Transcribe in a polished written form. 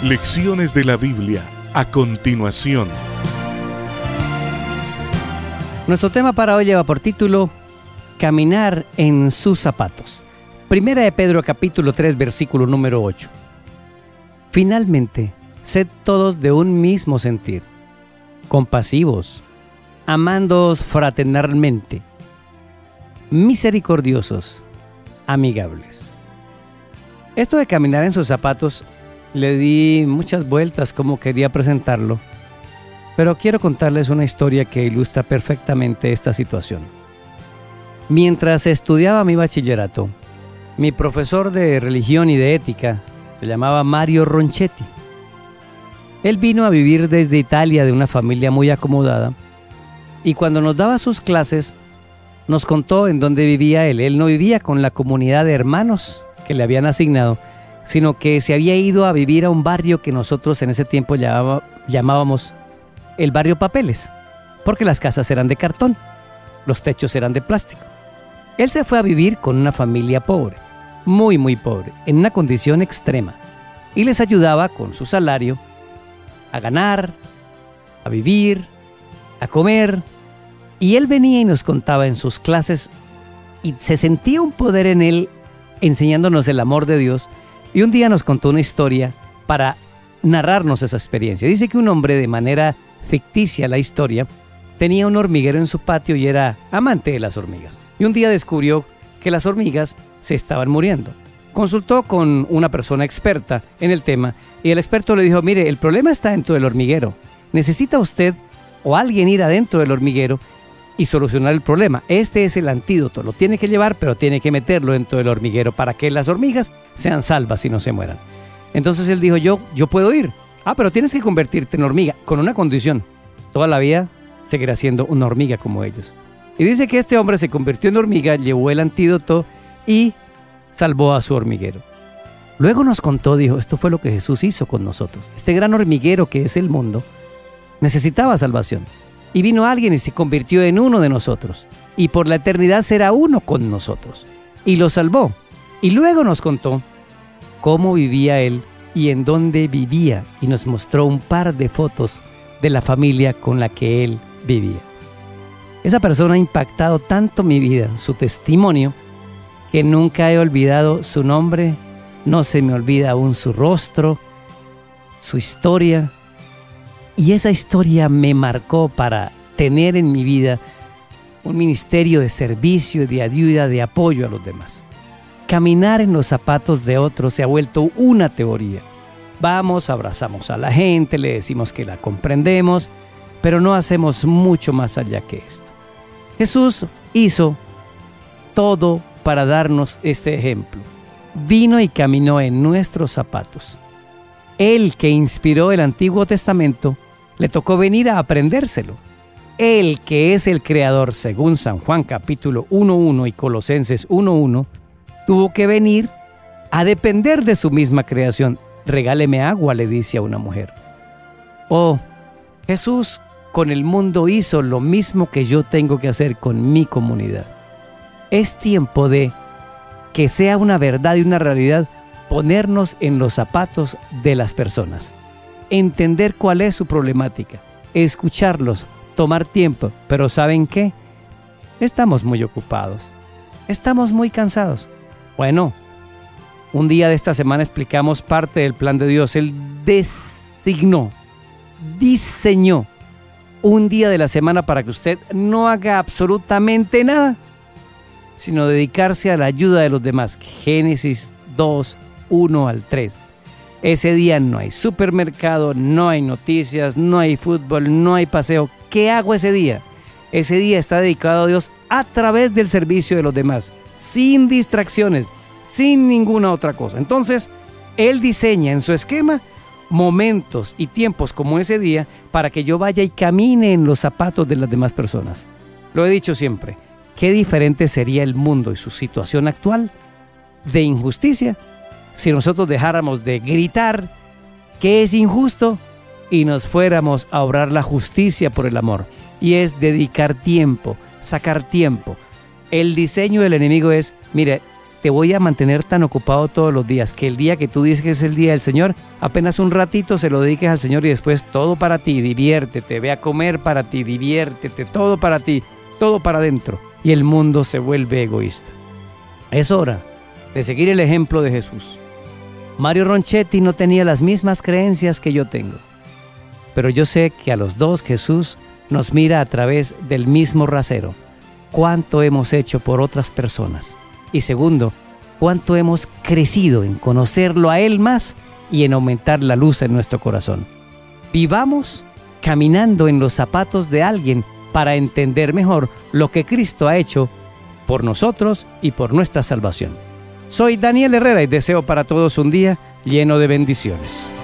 Lecciones de la Biblia a continuación. Nuestro tema para hoy lleva por título Caminar en sus zapatos. Primera de Pedro capítulo 3 versículo número 8. Finalmente, sed todos de un mismo sentir, compasivos, amándoos fraternalmente, misericordiosos, amigables. Esto de caminar en sus zapatos le di muchas vueltas como quería presentarlo, pero quiero contarles una historia que ilustra perfectamente esta situación. Mientras estudiaba mi bachillerato, mi profesor de religión y de ética se llamaba Mario Ronchetti. Él vino a vivir desde Italia de una familia muy acomodada y cuando nos daba sus clases nos contó en dónde vivía él. Él no vivía con la comunidad de hermanos que le habían asignado, sino que se había ido a vivir a un barrio que nosotros en ese tiempo llamábamos el barrio Papeles, porque las casas eran de cartón, los techos eran de plástico. Él se fue a vivir con una familia pobre, muy pobre, en una condición extrema, y les ayudaba con su salario a ganar, a vivir, a comer, y él venía y nos contaba en sus clases y se sentía un poder en él enseñándonos el amor de Dios, y un día nos contó una historia para narrarnos esa experiencia. Dice que un hombre, de manera ficticia la historia, tenía un hormiguero en su patio y era amante de las hormigas. Y un día descubrió que las hormigas se estaban muriendo. Consultó con una persona experta en el tema y el experto le dijo: mire, el problema está dentro del hormiguero. Necesita usted o alguien ir adentro del hormiguero y solucionar el problema. Este es el antídoto. Lo tiene que llevar, pero tiene que meterlo dentro del hormiguero para que las hormigas sean salvas y no se mueran. Entonces él dijo: yo puedo ir. Pero tienes que convertirte en hormiga con una condición. Toda la vida seguirás siendo una hormiga como ellos. Y dice que este hombre se convirtió en hormiga, llevó el antídoto y salvó a su hormiguero. Luego nos contó, dijo: esto fue lo que Jesús hizo con nosotros. Este gran hormiguero que es el mundo necesitaba salvación. Y vino alguien y se convirtió en uno de nosotros. Y por la eternidad será uno con nosotros. Y lo salvó. Y luego nos contó cómo vivía él y en dónde vivía. Y nos mostró un par de fotos de la familia con la que él vivía. Esa persona ha impactado tanto mi vida, su testimonio, que nunca he olvidado su nombre, no se me olvida aún su rostro, su historia. Y esa historia me marcó para tener en mi vida un ministerio de servicio, de ayuda, de apoyo a los demás. Caminar en los zapatos de otros se ha vuelto una teoría. Vamos, abrazamos a la gente, le decimos que la comprendemos, pero no hacemos mucho más allá que esto. Jesús hizo todo para darnos este ejemplo. Vino y caminó en nuestros zapatos. Él que inspiró el Antiguo Testamento, le tocó venir a aprendérselo. Él que es el creador, según San Juan capítulo 1:1 y Colosenses 1:1, tuvo que venir a depender de su misma creación. Regáleme agua, le dice a una mujer. Jesús con el mundo hizo lo mismo que yo tengo que hacer con mi comunidad. Es tiempo de que sea una verdad y una realidad ponernos en los zapatos de las personas, entender cuál es su problemática, escucharlos, tomar tiempo. Pero ¿saben qué? Estamos muy ocupados, estamos muy cansados. Bueno, un día de esta semana explicamos parte del plan de Dios. Él diseñó un día de la semana para que usted no haga absolutamente nada, sino dedicarse a la ayuda de los demás. Génesis 2:1-3. Ese día no hay supermercado, no hay noticias, no hay fútbol, no hay paseo. ¿Qué hago ese día? Ese día está dedicado a Dios a través del servicio de los demás, sin distracciones, sin ninguna otra cosa. Entonces, Él diseña en su esquema momentos y tiempos como ese día para que yo vaya y camine en los zapatos de las demás personas. Lo he dicho siempre, qué diferente sería el mundo y su situación actual de injusticia si nosotros dejáramos de gritar que es injusto y nos fuéramos a obrar la justicia por el amor. Y es dedicar tiempo, sacar tiempo. El diseño del enemigo es, mire, te voy a mantener tan ocupado todos los días que el día que tú dices que es el día del Señor, apenas un ratito se lo dediques al Señor y después todo para ti, diviértete, ve a comer para ti, diviértete, todo para ti, todo para adentro. Y el mundo se vuelve egoísta. Es hora de seguir el ejemplo de Jesús. Mario Ronchetti no tenía las mismas creencias que yo tengo, pero yo sé que a los dos Jesús nos mira a través del mismo rasero. ¿Cuánto hemos hecho por otras personas? Y segundo, ¿cuánto hemos crecido en conocerlo a Él más y en aumentar la luz en nuestro corazón? Vivamos caminando en los zapatos de alguien para entender mejor lo que Cristo ha hecho por nosotros y por nuestra salvación. Soy Daniel Herrera y deseo para todos un día lleno de bendiciones.